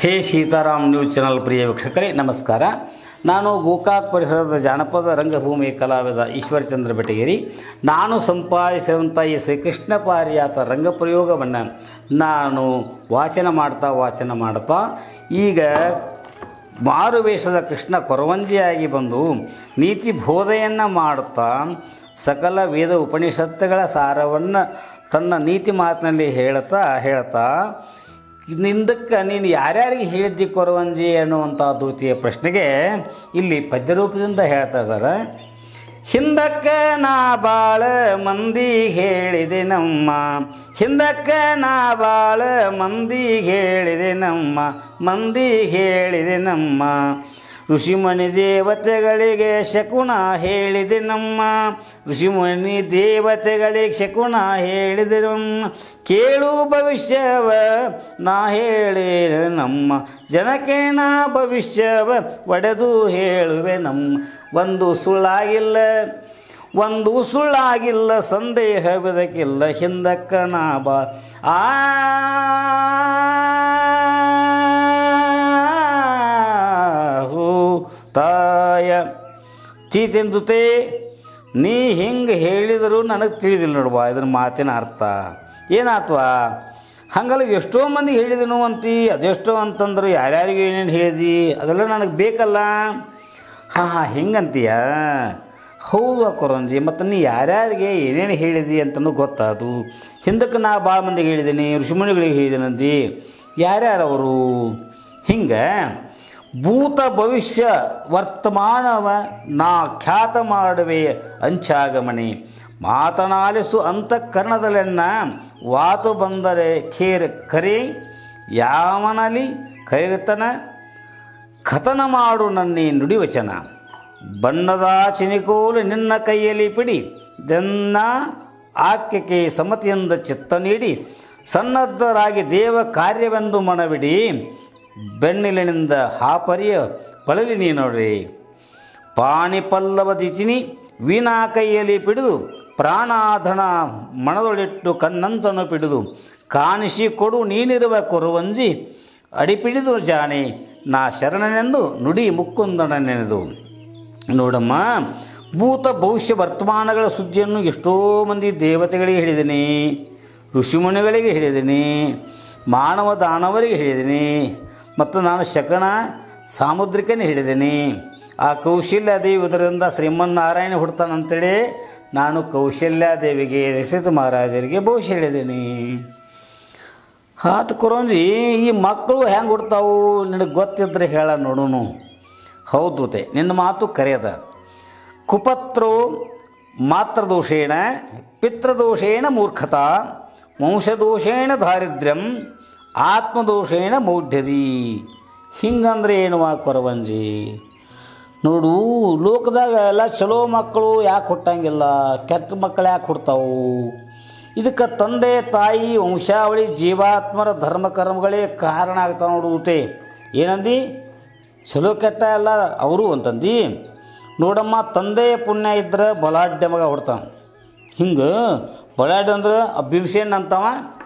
ಹೇ Sitaram news channel ಪ್ರಿಯ ವೀಕ್ಷಕರೇ ನಮಸ್ಕಾರ. ನಾನು ಗೋಕಾಕ್ ಪರಿಸರದ ಜಾನಪದ ರಂಗಭೂಮಿ ಕಲಾವಿದ ಈಶ್ವರಚಂದ್ರ ಬೆಟಗೇರಿ. ನಾನು ಸಂಪಾದಿಸಿದಂಥ ಈ ಶ್ರೀಕೃಷ್ಣ ಪಾರಿಜಾತ ರಂಗಪ್ರಯೋಗವನ್ನು ನಾನು ವಾಚನ ಮಾಡ್ತಾ ಈಗ ಮಾರುವೇಷದ ಕೃಷ್ಣ ಕೊರವಂಜಿಯಾಗಿ ಬಂದು ನೀತಿ ಬೋಧೆಯನ್ನು ಮಾಡುತ್ತಾ ಸಕಲ ವೇದ ಉಪನಿಷತ್ತುಗಳ ಸಾರವನ್ನು ತನ್ನ ನೀತಿ ಮಾತಿನಲ್ಲಿ ಹೇಳ್ತಾ ನಿಂದಕ್ಕೆ ನೀನು ಯಾರ್ಯಾರಿಗೆ ಹೇಳಿದ್ದಿ ಕೊರವಂಜಿ ಅನ್ನುವಂಥ ದೂತಿಯ ಪ್ರಶ್ನೆಗೆ ಇಲ್ಲಿ ಪದ್ಯರೂಪದಿಂದ ಹೇಳ್ತಾ ಇದ್ದಾರೆ. ಹಿಂದಕ್ಕೆ ನಾ ಬಾಳ ಮಂದಿ ಹೇಳಿದೆ ನಮ್ಮ, ಹಿಂದಕ್ಕೆ ನಾ ಬಾಳ ಮಂದಿ ಹೇಳಿದೆ ನಮ್ಮ ಋಷಿಮಣಿ ದೇವತೆಗಳಿಗೆ ಶಕುನ ಹೇಳಿದೆ ನಮ್ಮ, ಋಷಿಮಣಿ ದೇವತೆಗಳಿಗೆ ಶಕುನ ಹೇಳಿದೆ ನಮ್ಮ. ಕೇಳು ಭವಿಷ್ಯವ ನಾ ಹೇಳಿದೆ ನಮ್ಮ, ಜನಕ್ಕೆ ನಾ ಭವಿಷ್ಯವ ಒಡೆದು ಹೇಳುವೆ ನಮ್ಮ. ಒಂದು ಸುಳ್ಳಾಗಿಲ್ಲ ಸಂದೇಹವಿದಕ್ಕಿಲ್ಲ, ಹಿಂದಕ್ಕ ನಾ ಬಾಳ ತಾಯ ಚೀತೆಂದುತೆ ನೀ ಹಿಂಗೆ ಹೇಳಿದರೂ ನನಗೆ ತಿಳಿದಿಲ್ಲ ನೋಡುವ ಇದ್ರ ಮಾತಿನ ಅರ್ಥ ಏನಾತ್ವಾ. ಹಂಗಲ್ಲ ಎಷ್ಟೋ ಮಂದಿಗೆ ಹೇಳಿದನು ಅಂತಿ, ಅದೆಷ್ಟೋ ಅಂತಂದ್ರೆ ಯಾರ್ಯಾರಿಗೆ ಏನೇನು ಹೇಳಿದಿ ಅದೆಲ್ಲ ನನಗೆ ಬೇಕಲ್ಲ. ಹಿಂಗಂತೀಯ, ಹೌದು ಕೊರಂಜಿ, ಮತ್ತು ನೀ ಯಾರ್ಯಾರಿಗೆ ಏನೇನು ಹೇಳಿದಿ ಅಂತಲೂ ಗೊತ್ತಾದು. ಹಿಂದಕ್ಕೆ ನಾ ಭಾಳ ಮಂದಿಗೆ ಹೇಳಿದ್ದೀನಿ, ಋಷಿಮುನಿಗಳಿಗೆ ಹೇಳಿದ್ದೀನಂದು. ಯಾರ್ಯಾರವರು? ಹಿಂಗೆ ಭೂತ ಭವಿಷ್ಯ ವರ್ತಮಾನವ ನಾ ಖ್ಯಾತ ಮಾಡುವೆ ಅಂಚಾಗಮಣಿ, ಮಾತನಾಲಿಸು ಅಂತಃಕರಣದಲ್ಲೆನ್ನ ವಾತು ಬಂದರೆ ಕರೆ ಯಾವನಲಿ ಕೈತನ ಕಥನ ಮಾಡು ನನ್ನಿ ನುಡಿವಚನ. ಬಣ್ಣದ ಚಿನಿಕೋಲು ನಿನ್ನ ಕೈಯಲ್ಲಿ ಪಿಡಿ ದೆನ್ನ ಆಕ್ಯಕ್ಕೆ ಸಮತಿಯಿಂದ ಚಿತ್ತ ನೀಡಿ, ಸನ್ನದ್ಧರಾಗಿ ದೇವ ಕಾರ್ಯವೆಂದು ಮನವಿಡಿ, ಬೆನ್ನಿಲಿನಿಂದ ಹಾಪರಿಯ ಪಳಲಿ ನೀ ನೋಡ್ರಿ. ಪಾಣಿ ಪಲ್ಲವ ದಿಚಿನಿ ವೀಣಾ ಕೈಯಲ್ಲಿ ಪಿಡಿದು, ಪ್ರಾಣಾಧನ ಮಣದೊಳಿಟ್ಟು ಕನ್ನಂತನು ಪಿಡಿದು, ಕಾಣಿಸಿ ಕೊಡು ನೀನಿರುವ ಕೊರವಂಜಿ, ಅಡಿಪಿಡಿದು ಜಾಣೆ ನಾ ಶರಣನೆಂದು ನುಡಿ ಮುಕ್ಕುಂದನ ನೆನೆದು. ನೋಡಮ್ಮ, ಭೂತ ಭವಿಷ್ಯ ವರ್ತಮಾನಗಳ ಸುದ್ದಿಯನ್ನು ಎಷ್ಟೋ ಮಂದಿ ದೇವತೆಗಳಿಗೆ ಹೇಳಿದ್ದೀನಿ, ಋಷಿಮುನಿಗಳಿಗೆ ಹೇಳಿದ್ದೀನಿ, ಮಾನವ ದಾನವರಿಗೆ ಹೇಳಿದ್ದೀನಿ, ಮತ್ತು ನಾನು ಶಕನ ಸಾಮುದ್ರಿಕನೇ ಹೇಳಿದ್ದೀನಿ. ಆ ಕೌಶಲ್ಯಾದೇವಿ ಇದರಿಂದ ಶ್ರೀಮನ್ನಾರಾಯಣ ಹುಡ್ತಾನಂತೇಳಿ ನಾನು ಕೌಶಲ್ಯಾದೇವಿಗೆ ದಶರಥ ಮಹಾರಾಜರಿಗೆ ಭವಿಷ್ಯ ಹೇಳಿದ್ದೀನಿ. ಕೊರಂಜಿ, ಈ ಮಕ್ಕಳು ಹೆಂಗೆ ಹುಡ್ತಾವು ನಿನಗೆ ಗೊತ್ತಿದ್ರೆ ಹೇಳ ನೋಡೋನು. ಹೌದು ನಿನ್ನ ಮಾತು ಕರೆಯದ. ಕುಪತ್ರೋ ಮಾತೃದೋಷೇಣ ಪಿತೃದೋಷೇಣ ಮೂರ್ಖತಾ, ವಂಶದೋಷೇಣ ದಾರಿದ್ರ್ಯಂ ಆತ್ಮದೋಷೇಣ ಮೌಢ್ಯದಿ. ಹಿಂಗಂದ್ರೆ ಏನುವ ಕೊರವಂಜಿ? ನೋಡು, ಲೋಕದಾಗ ಎಲ್ಲ ಚಲೋ ಮಕ್ಕಳು ಯಾಕೆ ಹುಟ್ಟಂಗಿಲ್ಲ, ಕೆಟ್ಟ ಮಕ್ಕಳು ಯಾಕೆ ಹುಡ್ತಾವು? ಇದಕ್ಕೆ ತಂದೆ ತಾಯಿ ವಂಶಾವಳಿ ಜೀವಾತ್ಮರ ಧರ್ಮಕರ್ಮಗಳೇ ಕಾರಣ ಆಗ್ತಾವೆ ನೋಡುತ್ತೆ. ಏನಂದು ಚಲೋ ಕೆಟ್ಟ ಎಲ್ಲ ಅವರು ಅಂತಂದು. ನೋಡಮ್ಮ, ತಂದೆಯ ಪುಣ್ಯ ಇದ್ರೆ ಬಲಾಢ್ಯ ಮಗ ಹುಡ್ತಾನೆ. ಹಿಂಗೆ ಬಲಾಢ್ಯ ಅಂದ್ರೆ ಭೀಮಸೇನ ಅಂತವ.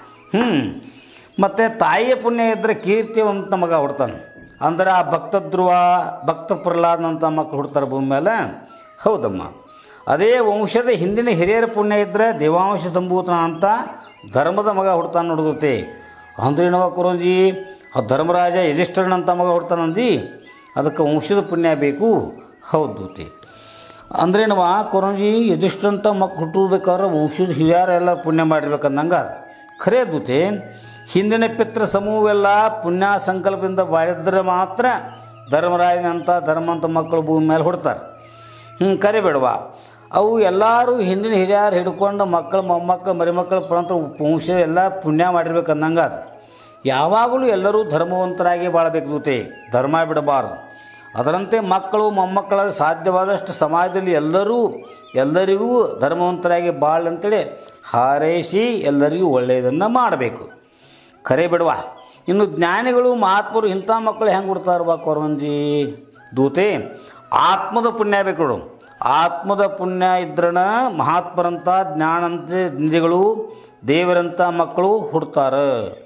ಮತ್ತು ತಾಯಿಯ ಪುಣ್ಯ ಇದ್ದರೆ ಕೀರ್ತಿವಂತ ಮಗ ಹುಡ್ತಾನೆ. ಅಂದ್ರೆ ಆ ಭಕ್ತ ಧ್ರುವ, ಭಕ್ತ ಪ್ರಹ್ಲಾದನಂಥ ಮಕ್ಕಳು ಹುಡ್ತಾರೆ ಭೂಮಿ ಮೇಲೆ. ಹೌದಮ್ಮ, ಅದೇ ವಂಶದ ಹಿಂದಿನ ಹಿರಿಯರ ಪುಣ್ಯ ಇದ್ದರೆ ದೇವಾಂಶ ಸಂಭೂತನ ಅಂತ ಧರ್ಮದ ಮಗ ಹುಡ್ತಾನೆ ನೋಡುತ್ತೆ. ಅಂದ್ರೆ ಏನವ ಕೊರಂಜಿ, ಆ ಧರ್ಮರಾಜ ಯಧಿಷ್ಠಿರನಂಥ ಮಗ ಹುಡ್ತಾನಂದು, ಅದಕ್ಕೆ ವಂಶದ ಪುಣ್ಯ ಬೇಕು. ಹೌದು ಅಂದ್ರೇನವ ಕೊರಂಜಿ, ಯಧಿಷ್ಠಿರಂಥ ಮಕ್ಕಳು ಹುಟ್ಟಬೇಕಾದ್ರೆ ವಂಶದ ಹಿರಿಯರೆಲ್ಲ ಪುಣ್ಯ ಮಾಡಿರ್ಬೇಕಂದಂಗೆ ಖರೇ ದೂತೆ. ಹಿಂದಿನ ಪಿತೃ ಸಮೂಹವೆಲ್ಲ ಪುಣ್ಯ ಸಂಕಲ್ಪದಿಂದ ಬಾಳಿದ್ರೆ ಮಾತ್ರ ಧರ್ಮರಾಜನಂಥ ಧರ್ಮಂತ ಮಕ್ಕಳು ಭೂಮಿ ಮೇಲೆ ಹುಡ್ತಾರೆ. ಕರಿಬೇಡವಾ, ಅವು ಎಲ್ಲರೂ ಹಿಂದಿನ ಹಿರಿಯರು ಹಿಡ್ಕೊಂಡು ಮಕ್ಕಳು ಮೊಮ್ಮಕ್ಕಳು ಮರಿಮಕ್ಕಳು ಪರಂತ ವಂಶ ಎಲ್ಲ ಪುಣ್ಯ ಮಾಡಿರ್ಬೇಕಂದಂಗೆ ಅದು. ಯಾವಾಗಲೂ ಎಲ್ಲರೂ ಧರ್ಮವಂತರಾಗಿ ಬಾಳಬೇಕು ದೂತೆ, ಧರ್ಮ ಬಿಡಬಾರ್ದು. ಅದರಂತೆ ಮಕ್ಕಳು ಮೊಮ್ಮಕ್ಕಳ ಸಾಧ್ಯವಾದಷ್ಟು ಸಮಾಜದಲ್ಲಿ ಎಲ್ಲರಿಗೂ ಧರ್ಮವಂತರಾಗಿ ಬಾಳಂತೇಳಿ ಹಾರೈಸಿ ಎಲ್ಲರಿಗೂ ಒಳ್ಳೆಯದನ್ನು ಮಾಡಬೇಕು. ಕರೆ ಬಿಡುವ. ಇನ್ನು ಜ್ಞಾನಿಗಳು ಮಹಾತ್ಮರು ಇಂಥ ಮಕ್ಕಳು ಹೆಂಗೆ ಹುಡ್ತಾರವ ಕೊರವಂಜಿ ದೂತೆ? ಆತ್ಮದ ಪುಣ್ಯ ಬೇಕು ನೋಡು. ಆತ್ಮದ ಪುಣ್ಯ ಇದ್ರನ ಮಹಾತ್ಮರಂಥ ಜ್ಞಾನಂತ ನಿಧಿಗಳು ದೇವರಂಥ ಮಕ್ಕಳು ಹುಡ್ತಾರೆ.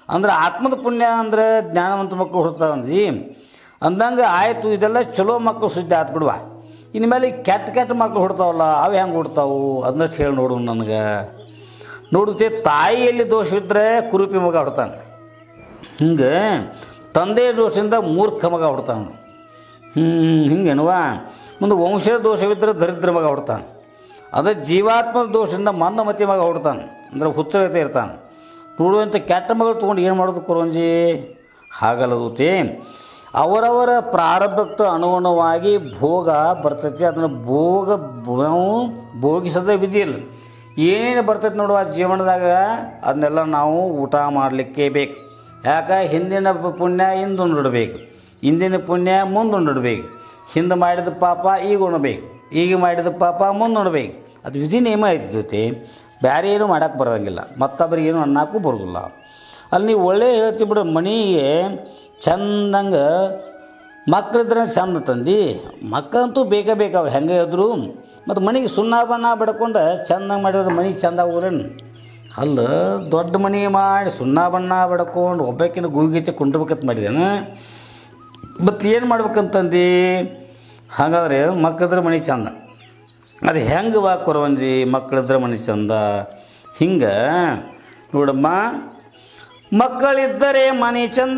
ಅಂದ್ರೆ ಆತ್ಮದ ಪುಣ್ಯ ಅಂದ್ರೆ ಜ್ಞಾನವಂತ ಮಕ್ಕಳು ಹುಡ್ತಾರಂದ್ರಿ ಅಂದಂಗೆ ಆಯಿತು. ಇದೆಲ್ಲ ಚಲೋ ಮಕ್ಕಳು ಸುದ್ದಿ ಆತು ಬಿಡುವ. ಇನ್ಮೇಲೆ ಕೆಟ್ಟ ಮಕ್ಕಳು ಹುಡ್ತಾವಲ್ಲ ಅವು ಹೆಂಗೆ ಹುಡ್ತಾವು ಅದನ್ನ ಹೇಳಿ ನೋಡು. ನನಗೆ ನೋಡುತ್ತೆ, ತಾಯಿಯಲ್ಲಿ ದೋಷವಿದ್ದರೆ ಕುರುಪಿ ಮಗ ಹುಡ್ತಾನೆ, ಹಿಂಗೆ ತಂದೆಯ ದೋಷದಿಂದ ಮೂರ್ಖ ಮಗ ಹುಡ್ತಾನೆ, ಹಿಂಗೇನುವ. ಮುಂದೆ ವಂಶದ ದೋಷವಿದ್ದರೆ ದರಿದ್ರ ಮಗ ಹುಡ್ತಾನೆ. ಅದೇ ಜೀವಾತ್ಮದ ದೋಷದಿಂದ ಮಂದಮತಿ ಮಗ ಹುಡ್ತಾನೆ, ಅಂದ್ರೆ ಹುಚ್ಚರತೆ ಇರ್ತಾನೆ. ನೋಡುವಂಥ ಕೆಟ್ಟ ಮಗಳು ತೊಗೊಂಡು ಏನು ಮಾಡೋದು ಕೊರಂಜಿ? ಹಾಗಲ್ಲದೂತೆ. ಅವರವರ ಪ್ರಾರಬ್ಧಕ್ಕೆ ಅನುಗುಣವಾಗಿ ಭೋಗ ಬರ್ತೈತಿ. ಅದನ್ನು ಭೋಗಿಸೋದೇ ವಿಧಿಯಿಲ್ಲ. ಏನೇನು ಬರ್ತೈತೆ ನೋಡುವ ಜೀವನದಾಗ ಅದನ್ನೆಲ್ಲ ನಾವು ಊಟ ಮಾಡಲಿಕ್ಕೆ ಬೇಕು. ಯಾಕೆ? ಹಿಂದಿನ ಪುಣ್ಯ ಹಿಂದೆ ಉಂಡಿಡ್ಬೇಕು, ಹಿಂದಿನ ಪುಣ್ಯ ಮುಂದೆ ಉಂಡಿಡ್ಬೇಕು. ಹಿಂದೆ ಮಾಡಿದ ಪಾಪ ಈಗ ಉಣ್ಬೇಕು, ಈಗ ಮಾಡಿದ ಪಾಪ ಮುಂದೆ ಉಣ್ಬೇಕು. ಅದು ವಿಧಿ ನಿಯಮ ಐತಿ ಜೊತೆ. ಬೇರೆ ಏನೂ ಮಾಡೋಕ್ಕೆ ಬರೋಂಗಿಲ್ಲ, ಮತ್ತೊಬ್ಬರಿಗೆ ಏನು ಅನ್ನೋಕ್ಕೂ ಬರೋದಿಲ್ಲ. ಅಲ್ಲಿ ನೀವು ಒಳ್ಳೆ ಹೇಳ್ತೀವಿ ಬಿಡು. ಮನೆಗೆ ಚಂದಂಗೆ ಮಕ್ಕಳಿದ್ರೆ ಚಂದ ತಂದು, ಮಕ್ಕಳಂತೂ ಬೇಕೇ ಅವ್ರು ಹೆಂಗೆ ಇದ್ರು. ಮತ್ತು ಮನೆಗೆ ಸುಣ್ಣ ಬಣ್ಣ ಬಡ್ಕೊಂಡು ಚಂದಂಗೆ ಮಾಡಿದ್ರೆ ಮನೆಗೆ ಚಂದ ಆಗೋರೇನು? ಅಲ್ಲ, ದೊಡ್ಡ ಮನೆ ಮಾಡಿ ಸುಣ್ಣ ಬಣ್ಣ ಬಡ್ಕೊಂಡು ಒಬ್ಬಾಕಿನ ಗೂಗಿಚ್ಚೆ ಕುಂಡ್ರಬೇಕಂತ ಮಾಡಿದೇನೆ. ಮತ್ತು ಏನು ಮಾಡ್ಬೇಕಂತಂದು? ಹಾಗಾದರೆ ಮಕ್ಕಳಿದ್ರೆ ಮನೆ ಚಂದ. ಅದು ಹೆಂಗೆ ವಾ ಕೊರವಂಜಿ? ಮಕ್ಕಳಿದ್ರೆ ಮನೆ ಚಂದ. ಹಿಂಗೆ ನೋಡಮ್ಮ, ಮಕ್ಕಳಿದ್ದರೆ ಮನೆ ಚಂದ,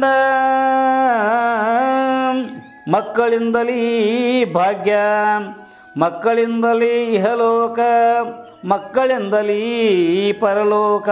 ಮಕ್ಕಳಿಂದಲೇ ಭಾಗ್ಯ, ಮಕ್ಕಳಿಂದಲೇ ಇಹಲೋಕ, ಮಕ್ಕಳಿಂದಲೇ ಪರಲೋಕ.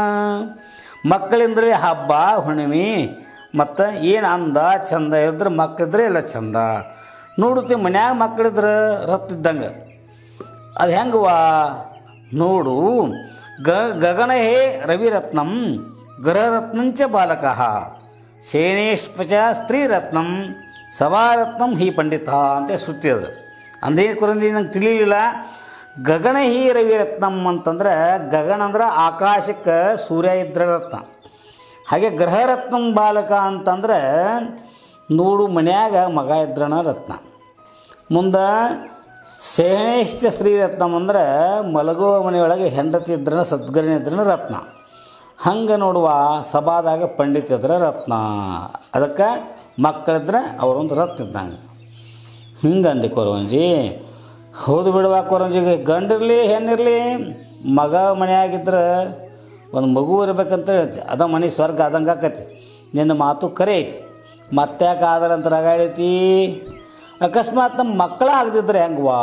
ಮಕ್ಕಳಿಂದಲೇ ಹಬ್ಬ ಹುಣ್ಣಿಮೆ, ಮತ್ತು ಏನು ಅಂದ ಚಂದ ಇದ್ರೆ ಮಕ್ಕಳಿದ್ರೆ ಎಲ್ಲ ಚಂದ. ನೋಡುತ್ತೆ, ಮನ್ಯಾಗ ಮಕ್ಕಳಿದ್ರೆ ರತ್ತಿದ್ದಂಗೆ. ಅದು ಹೆಂಗವಾ ನೋಡು. ಗಗನ ಹೇ ರವಿರತ್ನಂ ಗ್ರಹರತ್ನಂಚ ಬಾಲಕಃ ಸೇನೇಶ್ಪಚ ಸ್ತ್ರೀರತ್ನಂ ಸವಾರತ್ನಂ ಹಿ ಪಂಡಿತ ಅಂತ ಶ್ರುತಿ. ಅದು ಅಂದೇನು ಕೊರಂಜಿ ನಂಗೆ ತಿಳಿಲಿಲ್ಲ. ಗಗನ ಹಿ ರವಿರತ್ನಂ ಅಂತಂದ್ರೆ ಗಗನ ಅಂದ್ರೆ ಆಕಾಶಕ್ಕೆ ಸೂರ್ಯ ಇದ್ರೆ ರತ್ನ. ಹಾಗೆ ಗ್ರಹರತ್ನಂ ಬಾಲಕ ಅಂತಂದ್ರೆ ನೋಡು ಮನ್ಯಾಗ ಮಗ ಇದ್ರಣ ರತ್ನ. ಮುಂದೆ ಸೇನೇಶ್ಚ ಸ್ತ್ರೀರತ್ನಂ ಅಂದ್ರೆ ಮಲಗುವ ಮನೆಯೊಳಗೆ ಹೆಂಡತಿ ಇದ್ರನ ಸದ್ಗರಣೆ ಇದ್ರನ ರತ್ನ. ಹಂಗೆ ನೋಡುವ ಸಭಾದಾಗ ಪಂಡಿತ ಇದ್ರೆ ರತ್ನ. ಅದಕ್ಕೆ ಮಕ್ಕಳಿದ್ರೆ ಅವರೊಂದು ರತ್ನ ಇದ್ದಂಗೆ. ಹಿಂಗೆ ಅಂದೆ ಕೊರವಂಜಿ. ಹೌದು ಬಿಡುವ ಕೊರವಂಜಿಗೆ, ಗಂಡಿರಲಿ ಹೆಣ್ಣಿರಲಿ ಮಗ ಮನೆಯಾಗಿದ್ರೆ ಒಂದು ಮಗು ಇರ್ಬೇಕಂತ ಹೇಳ್ತಿ. ಅದ ಮನೆ ಸ್ವರ್ಗ ಆದಂಗೆ ಆಕತಿ. ನಿನ್ನ ಮಾತು ಕರೆ ಐತಿ. ಮತ್ತೆ ಯಾಕೆ ಆದರಂತ ರಗಾಡೈತಿ? ಅಕಸ್ಮಾತ್ ನಮ್ಮ ಮಕ್ಕಳ ಆಗದಿದ್ರೆ ಹೆಂಗವಾ?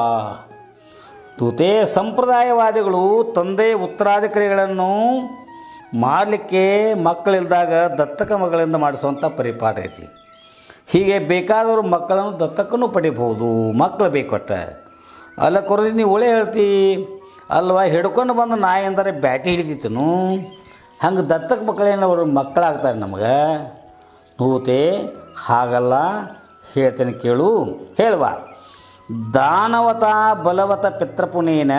ತೂತೆ ಸಂಪ್ರದಾಯವಾದಿಗಳು ತಂದೆ ಉತ್ತರಾಧಿಕಾರಿಗಳನ್ನು ಮಾಡಲಿಕ್ಕೆ ಮಕ್ಕಳಿಲ್ದಾಗ ದತ್ತಕ ಮಗಳಿಂದ ಮಾಡಿಸುವಂಥ ಪರಿಪಾಠ ಐತಿ. ಹೀಗೆ ಬೇಕಾದವರು ಮಕ್ಕಳನ್ನು ದತ್ತಕ್ಕೂ ಪಡಿಬಹುದು, ಮಕ್ಕಳು ಬೇಕೊಟ್ಟ. ಅಲ್ಲ ಕೊರಜಿ, ನೀವು ಒಳ್ಳೆ ಹೇಳ್ತಿ ಅಲ್ವಾ? ಹಿಡ್ಕೊಂಡು ಬಂದು ನಾಯಿ ಅಂದರೆ ಬ್ಯಾಟಿ ಹಿಡಿದಿತ್ತನು. ಹಂಗೆ ದತ್ತಕ ಮಕ್ಕಳೇನು ಅವರು ಮಕ್ಕಳಾಗ್ತಾರೆ ನಮಗೆ? ನೂತೆ ಹಾಗಲ್ಲ, ಹೇಳ್ತೇನೆ ಕೇಳು. ಹೇಳುವ. ದಾನವತ ಬಲವತ ಪಿತೃಪುಣ್ಯೇನ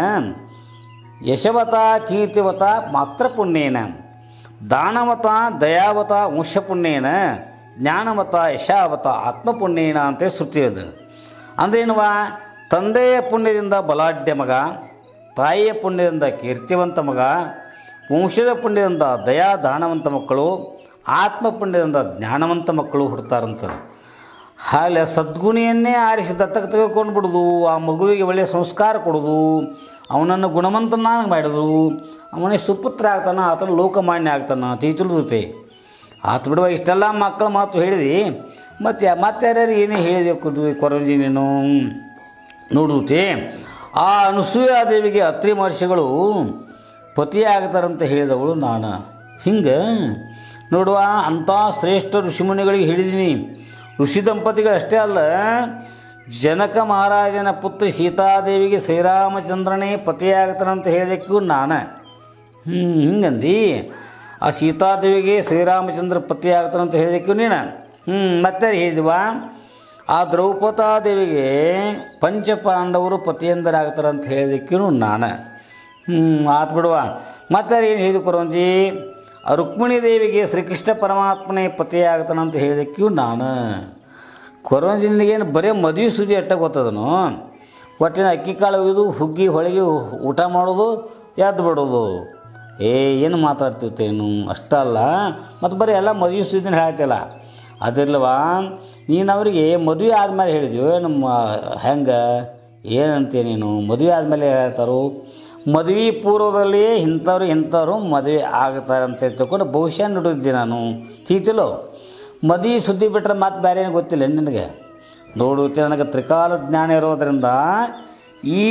ಯಶವತ ಕೀರ್ತಿವತ ಮಾತೃಪುಣ್ಯೇನ ದಾನವತ ದಯಾವತ ವಂಶಪುಣ್ಯೇನ ಜ್ಞಾನವತ ಯಶಾವತ ಆತ್ಮಪುಣ್ಯೇನ ಅಂತ ಶ್ರುತಿ ಅದು. ಅಂದ್ರೇನುವ? ತಂದೆಯ ಪುಣ್ಯದಿಂದ ಬಲಾಢ್ಯ ಮಗ, ತಾಯಿಯ ಪುಣ್ಯದಿಂದ ಕೀರ್ತಿವಂತ ಮಗ, ವಂಶದ ಪುಣ್ಯದಿಂದ ದಯಾ ದಾನವಂತ ಮಕ್ಕಳು, ಆತ್ಮ ಪುಣ್ಯದಿಂದ ಜ್ಞಾನವಂತ ಮಕ್ಕಳು ಹುಡ್ತಾರಂತ. ಹಾಲೆ ಸದ್ಗುಣಿಯನ್ನೇ ಆರಿಸಿ ದತ್ತಕ್ಕೆ ತೆಗೆದುಕೊಂಡು ಬಿಡೋದು, ಆ ಮಗುವಿಗೆ ಒಳ್ಳೆಯ ಸಂಸ್ಕಾರ ಕೊಡೋದು, ಅವನನ್ನು ಗುಣವಂತನಾಗಿ ಮಾಡೋದು, ಅವನೇ ಸುಪುತ್ರ ಆಗ್ತಾನೆ, ಆತನ ಲೋಕಮಾನ್ಯ ಆಗ್ತಾನೆ, ತೀತುಳುತ್ತೆ ಆತ ಬಿಡುವ. ಇಷ್ಟೆಲ್ಲ ಮಕ್ಕಳ ಮಾತು ಹೇಳಿದಿ, ಮತ್ತು ಯಾರ್ಯಾರು ಏನೇ ಹೇಳಿದೆ ಕೊರಂಜಿ ನೀನು? ನೋಡುತ್ತೆ, ಆ ಅನಸೂಯಾದೇವಿಗೆ ಅತ್ರಿ ಮಹರ್ಷಿಗಳು ಪತಿಯಾಗ್ತಾರಂತ ಹೇಳಿದವಳು ನಾನು. ಹಿಂಗೆ ನೋಡುವ, ಅಂಥ ಶ್ರೇಷ್ಠ ಋಷಿಮುನಿಗಳಿಗೆ ಹೇಳಿದ್ದೀನಿ. ಋಷಿ ದಂಪತಿಗಳಷ್ಟೇ ಅಲ್ಲ, ಜನಕ ಮಹಾರಾಜನ ಪುತ್ರಿ ಸೀತಾದೇವಿಗೆ ಶ್ರೀರಾಮಚಂದ್ರನೇ ಪತಿಯಾಗ್ತಾನಂತ ಹೇಳಿದಕ್ಕೂ ನಾನು. ಹಿಂಗಂದು ಆ ಸೀತಾದೇವಿಗೆ ಶ್ರೀರಾಮಚಂದ್ರ ಪತಿಯಾಗ್ತಾನಂತ ಹೇಳಿದಕ್ಕೂ ನೀನು. ಮತ್ತೆ ಹೇಳಿದ್ವ? ಆ ದ್ರೌಪದಾದೇವಿಗೆ ಪಂಚಪಾಂಡವರು ಪತಿಯಂದರಾಗ್ತಾರಂತ ಹೇಳಿದಕ್ಕೂ ನಾನು. ಆತು ಬಿಡುವ. ಮತ್ತೆ ಏನು ಹೇಳಿದ ಕೊರಂಜಿ? ರುಕ್ಮಿಣಿ ದೇವಿಗೆ ಶ್ರೀಕೃಷ್ಣ ಪರಮಾತ್ಮನೇ ಪತಿಯಾಗ್ತಾನಂತ ಹೇಳಿದಕ್ಕೂ ನಾನು. ಕೊರಂಜಿನಿಗೇನು ಬರೀ ಮದುವೆ ಸುದ್ದಿ ಅಟ್ಟ ಗೊತ್ತದನು. ಒಟ್ಟಿನ ಅಕ್ಕಿ ಕಾಳು ಒಯ್ದು ಹುಗ್ಗಿ ಹೊಳಗೆ ಊಟ ಮಾಡೋದು, ಎದ್ದು ಬಿಡೋದು, ಏನು ಮಾತಾಡ್ತಿರ್ತೇನು ಅಷ್ಟಲ್ಲ, ಮತ್ತು ಬರೀ ಎಲ್ಲ ಮದುವೆ ಸುದ್ದಿನ ಹೇಳ್ತಿಲ್ಲ ಅದಿರ್ಲವಾ. ನೀನು ಅವರಿಗೆ ಮದುವೆ ಆದಮೇಲೆ ಹೇಳಿದ್ಯೋ ನಮ್ಮ ಹೆಂಗೆ ಏನಂತೆ ನೀನು? ಮದುವೆ ಆದಮೇಲೆ ಹೇಳ್ತಾರೋ, ಮದುವೆ ಪೂರ್ವದಲ್ಲಿ ಇಂಥವ್ರು ಮದುವೆ ಆಗ್ತಾರೆ ಅಂತ ತಿಳ್ಕೊಂಡು ಭವಿಷ್ಯ ನುಡಿದ್ದೆ ನಾನು. ತೀತಿಲೋ ಮದುವೆ ಸುದ್ದಿ ಬಿಟ್ಟರೆ ಮತ್ತೆ ಬೇರೆ ಏನು ಗೊತ್ತಿಲ್ಲ ನಿನಗೆ? ನೋಡು, ನನಗೆ ತ್ರಿಕಾಲ ಜ್ಞಾನ ಇರೋದರಿಂದ ಈ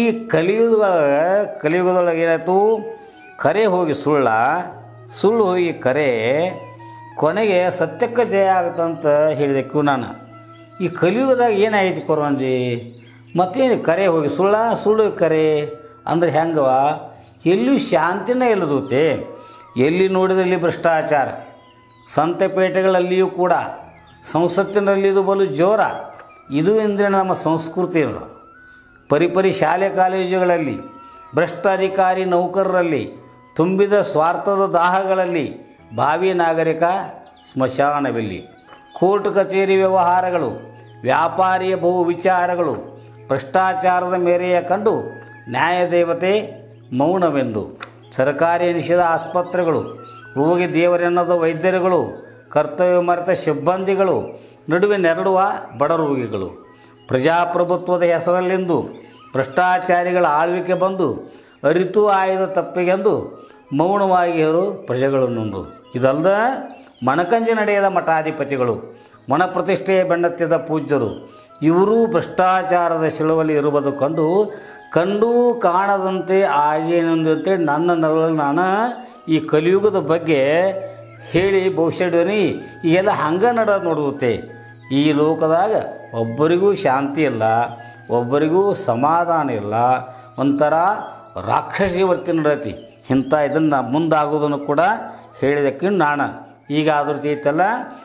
ಕಲಿಯುಗದೊಳಗೆ ಏನಾಯಿತು, ಕರೆ ಹೋಗಿ ಸುಳ್ಳು ಹೋಗಿ ಕರೆ, ಕೊನೆಗೆ ಸತ್ಯಕ್ಕೆ ಜಯ ಆಗುತ್ತಂತ ಹೇಳಿದೆ ನಾನು. ಈ ಕಲಿಯುಗದಾಗ ಏನಾಯ್ತು ಕೊರವಂಜಿ? ಮತ್ತೇನು ಕರೆ ಹೋಗಿ ಸುಳ್ಳು ಕರೆ ಅಂದ್ರೆ ಹೆಂಗವ? ಎಲ್ಲೂ ಶಾಂತಿನೇ ಇಲ್ಲದೂತೆ. ಎಲ್ಲಿ ನೋಡಿದಲ್ಲಿ ಭ್ರಷ್ಟಾಚಾರ, ಸಂತೆಪೇಟೆಗಳಲ್ಲಿಯೂ ಕೂಡ ಸಂಸತ್ತಿನಲ್ಲಿದು ಬಲು ಜೋರ. ಇದು ಎಂದರೆ ನಮ್ಮ ಸಂಸ್ಕೃತಿ. ಪರಿಪರಿ ಶಾಲೆ ಕಾಲೇಜುಗಳಲ್ಲಿ, ಭ್ರಷ್ಟಾಧಿಕಾರಿ ನೌಕರರಲ್ಲಿ, ತುಂಬಿದ ಸ್ವಾರ್ಥದ ದಾಹಗಳಲ್ಲಿ, ಭಾವಿ ನಾಗರಿಕ ಸ್ಮಶಾನವಿಲ್ಲಿ. ಕೋರ್ಟ್ ಕಚೇರಿ ವ್ಯವಹಾರಗಳು, ವ್ಯಾಪಾರಿಯ ಬಹು ವಿಚಾರಗಳು, ಭ್ರಷ್ಟಾಚಾರದ ಮೇರೆಯ ಕಂಡು ನ್ಯಾಯದೇವತೆ ಮೌನವೆಂದು. ಸರ್ಕಾರಿ ನಿಷೇಧ ಆಸ್ಪತ್ರೆಗಳು, ರೋಗಿ ದೇವರೆನ್ನದ ವೈದ್ಯರುಗಳು, ಕರ್ತವ್ಯ ಮರೆತ ಸಿಬ್ಬಂದಿಗಳು, ನಡುವೆ ನೆರಳುವ ಬಡ ರೋಗಿಗಳು, ಪ್ರಜಾಪ್ರಭುತ್ವದ ಹೆಸರಲ್ಲೆಂದು ಭ್ರಷ್ಟಾಚಾರಿಗಳ ಆಳ್ವಿಕೆ ಬಂದು ಅರಿತು ಆಯ್ದ ತಪ್ಪಿಗೆಂದು ಮೌನವಾಗಿರು ಪ್ರಜೆಗಳನ್ನೊಂದು. ಇದಲ್ಲದ ಮಣಕಂಜಿ ನಡೆಯದ ಮಠಾಧಿಪತಿಗಳು, ಮಣಪ್ರತಿಷ್ಠೆಯ ಬೆನ್ನತ್ತಿದ ಪೂಜ್ಯರು, ಇವರು ಭ್ರಷ್ಟಾಚಾರದ ಸಿಳುವಲ್ಲಿ ಇರುವುದು ಕಂಡು ಕಾಣದಂತೆ ಆಗೇನೆಂದಂತೆ ನಾನು ಈ ಕಲಿಯುಗದ ಬಗ್ಗೆ ಹೇಳಿ ಭವಿಷ್ಯಡ್ತೀನಿ. ಈಗೆಲ್ಲ ಹಂಗೆ ನಡೆದು ನೋಡುತ್ತೆ. ಈ ಲೋಕದಾಗ ಒಬ್ಬರಿಗೂ ಶಾಂತಿ ಇಲ್ಲ, ಒಬ್ಬರಿಗೂ ಸಮಾಧಾನ ಇಲ್ಲ, ಒಂಥರ ರಾಕ್ಷಸಿ ವರ್ತಿ ನಡೆಯತಿ. ಇಂಥ ಇದನ್ನು ಮುಂದಾಗೋದನ್ನು ಕೂಡ ಹೇಳಿದಕ್ಕೆ ನಾನು ಈಗ ಅದ್ರ ಜೊತೆಲ್ಲ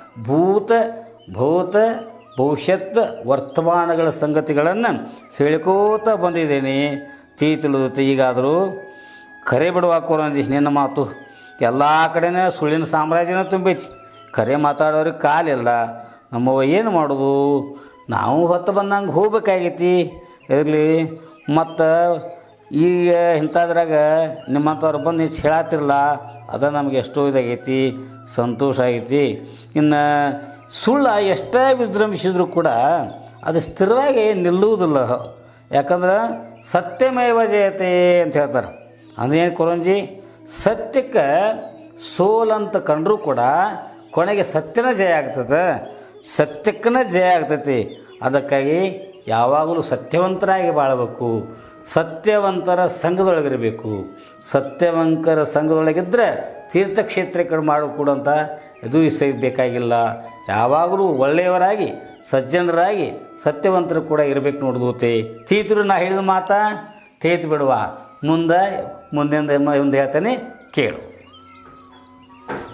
ಭೂತ ಭವಿಷ್ಯತ್ ವರ್ತಮಾನಗಳ ಸಂಗತಿಗಳನ್ನು ಹೇಳಿಕೋತ ಬಂದಿದ್ದೀನಿ. ತಿಳಿದತ್ತೆ. ಈಗಾದರೂ ಕರೆ ಬಿಡುವ ಕೊರಂಜಿ, ನಿನ್ನ ಮಾತು ಎಲ್ಲ ಕಡೆನೇ ಸುಳ್ಳಿನ ಸಾಮ್ರಾಜ್ಯನ ತುಂಬೈತಿ. ಕರೆ ಮಾತಾಡೋರಿಗೆ ಕಾಲಿಲ್ಲ. ನಮ್ಮವ ಏನು ಮಾಡೋದು? ನಾವು ಹೊತ್ತು ಬಂದಂಗೆ ಹೋಗ್ಬೇಕಾಗೈತಿ. ಇರಲಿ, ಮತ್ತು ಈಗ ಇಂಥದ್ರಾಗ ನಿಮ್ಮಂಥವ್ರು ಬಂದು ಹೇಳತ್ತಿರಲ್ಲ, ಅದು ನಮಗೆ ಎಷ್ಟೋ ಇದಾಗೈತಿ, ಸಂತೋಷ ಆಗೈತಿ. ಇನ್ನು ಸುಳ್ಳು ಎಷ್ಟೇ ವಿಜೃಂಭಿಸಿದ್ರು ಕೂಡ ಅದು ಸ್ಥಿರವಾಗಿ ನಿಲ್ಲುವುದಿಲ್ಲ. ಯಾಕಂದ್ರೆ ಸತ್ಯಮೇವ ಜಯತೆ ಅಂತ ಹೇಳ್ತಾರೆ. ಅಂದ್ರೆ ಏನು ಕೊರಂಜಿ? ಸತ್ಯಕ್ಕೆ ಸೋಲಂತ ಕಂಡ್ರೂ ಕೂಡ ಕೊನೆಗೆ ಸತ್ಯನ ಜಯ ಆಗ್ತದೆ, ಸತ್ಯಕ್ಕನ ಜಯ ಆಗ್ತೈತಿ. ಅದಕ್ಕಾಗಿ ಯಾವಾಗಲೂ ಸತ್ಯವಂತರಾಗಿ ಬಾಳಬೇಕು, ಸತ್ಯವಂತರ ಸಂಘದೊಳಗಿರಬೇಕು. ಸತ್ಯವಂತರ ಸಂಘದೊಳಗಿದ್ದರೆ ತೀರ್ಥಕ್ಷೇತ್ರಕ್ಕೆ ಮಾಡಿಕೊಡುವಂಥ ಇದು ಬೇಕಾಗಿಲ್ಲ. ಯಾವಾಗಲೂ ಒಳ್ಳೆಯವರಾಗಿ, ಸಜ್ಜನರಾಗಿ, ಸತ್ಯವಂತರು ಕೂಡ ಇರಬೇಕು ನೋಡಿದೂತೆ. ತೀತರು ನಾ ಹೇಳಿದ ಮಾತಾ ತೇತು ಬಿಡುವ ಮುಂದೆ ಹೇಳ್ತಾನೆ ಕೇಳು.